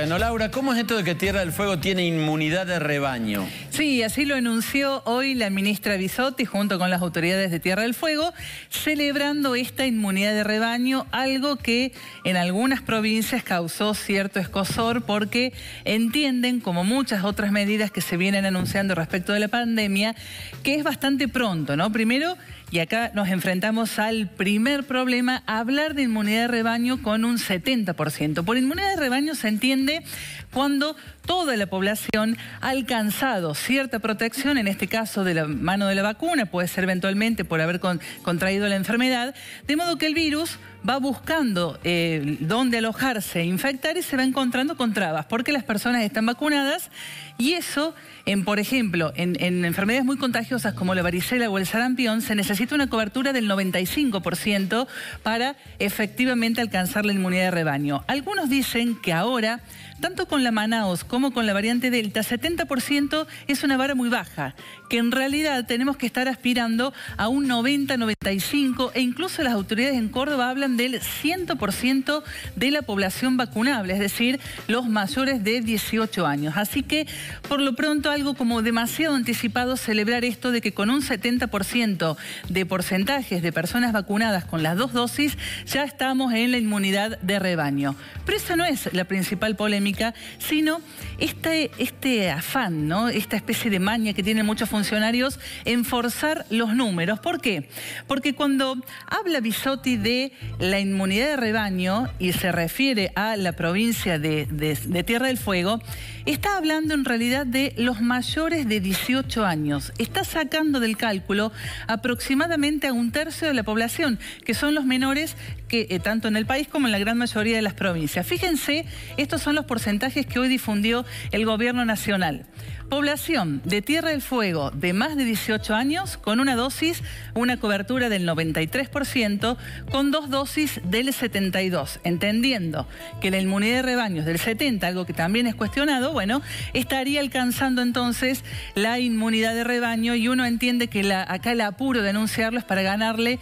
Bueno, Laura, ¿cómo es esto de que Tierra del Fuego tiene inmunidad de rebaño? Sí, así lo anunció hoy la ministra Bisotti junto con las autoridades de Tierra del Fuego, celebrando esta inmunidad de rebaño, algo que en algunas provincias causó cierto escozor porque entienden, como muchas otras medidas que se vienen anunciando respecto de la pandemia, que es bastante pronto, ¿no? Primero, y acá nos enfrentamos al primer problema, hablar de inmunidad de rebaño con un 70%. Por inmunidad de rebaño se entiende cuando toda la población ha alcanzado cierta protección, en este caso de la mano de la vacuna, puede ser eventualmente por haber contraído la enfermedad, de modo que el virus va buscando dónde alojarse e infectar y se va encontrando con trabas, porque las personas están vacunadas y eso, por ejemplo, en enfermedades muy contagiosas como la varicela o el sarampión, se necesita una cobertura del 95% para efectivamente alcanzar la inmunidad de rebaño. Algunos dicen que ahora, tanto con la Manaos como con la variante Delta, 70% es una vara muy baja, que en realidad tenemos que estar aspirando a un 90, 95 e incluso las autoridades en Córdoba hablan del 100% de la población vacunable, es decir, los mayores de 18 años. Así que, por lo pronto, algo como demasiado anticipado celebrar esto de que con un 70% de porcentajes de personas vacunadas con las 2 dosis ya estamos en la inmunidad de rebaño. Pero esa no es la principal polémica, sino este afán, ¿no? Esta especie de maña que tienen muchos funcionarios en forzar los números. ¿Por qué? Porque cuando habla Bisotti de la inmunidad de rebaño y se refiere a la provincia de Tierra del Fuego, está hablando en realidad de los mayores de 18 años. Está sacando del cálculo aproximadamente a 1/3 de la población, que son los menores que tanto en el país como en la gran mayoría de las provincias. Fíjense, estos son los porcentajes que hoy difundió el gobierno nacional. Población de Tierra del Fuego de más de 18 años, con una dosis, una cobertura del 93%, con 2 dosis del 72%. Entendiendo que la inmunidad de rebaño es del 70%, algo que también es cuestionado, bueno, estaría alcanzando entonces la inmunidad de rebaño y uno entiende que acá el apuro de anunciarlo es para ganarle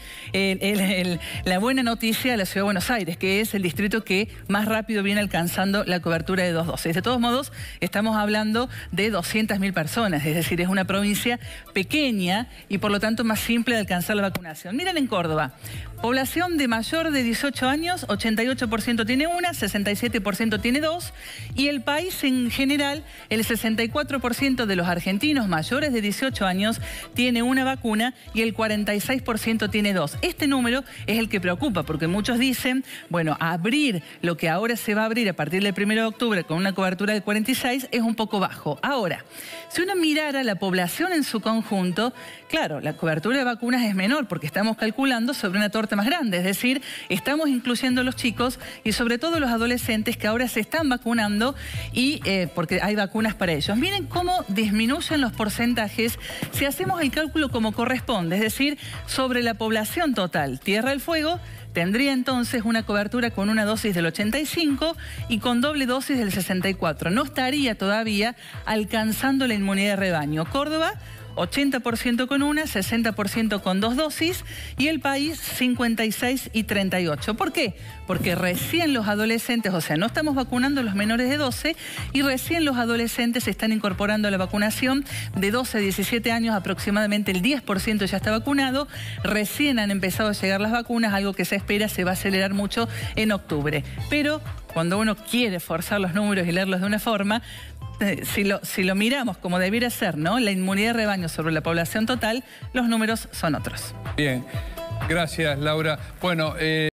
la buena noticia a la Ciudad de Buenos Aires, que es el distrito que más rápido viene alcanzando la cobertura de 2 dosis. De todos modos, estamos hablando de 200.000 personas, es decir, es una provincia pequeña y por lo tanto más simple de alcanzar la vacunación. Miren en Córdoba, población de mayor de 18 años, 88% tiene una, 67% tiene 2, y el país en general, el 64% de los argentinos mayores de 18 años tiene una vacuna y el 46% tiene 2. Este número es el que preocupa porque muchos dicen, bueno, abrir lo que ahora se va a abrir a partir del 1 de octubre con una cobertura del 46 es un poco bajo. Ahora, si uno mirara la población en su conjunto, claro, la cobertura de vacunas es menor porque estamos calculando sobre una torta más grande, es decir, estamos incluyendo a los chicos y sobre todo los adolescentes que ahora se están vacunando y porque hay vacunas para ellos. Miren cómo disminuyen los porcentajes si hacemos el cálculo como corresponde, es decir, sobre la población total. Tierra del Fuego tendría entonces una cobertura con una dosis del 85 y con doble dosis del 64. No estaría todavía alcanzando la inmunidad de rebaño. Córdoba, 80% con una, 60% con 2 dosis y el país 56 y 38. ¿Por qué? Porque recién los adolescentes, o sea, no estamos vacunando a los menores de 12 y recién los adolescentes se están incorporando a la vacunación de 12 a 17 años, aproximadamente el 10% ya está vacunado, recién han empezado a llegar las vacunas, algo que se espera se va a acelerar mucho en octubre. Pero cuando uno quiere forzar los números y leerlos de una forma, si lo miramos como debiera ser, ¿no? La inmunidad de rebaño sobre la población total, los números son otros. Bien, gracias, Laura. Bueno,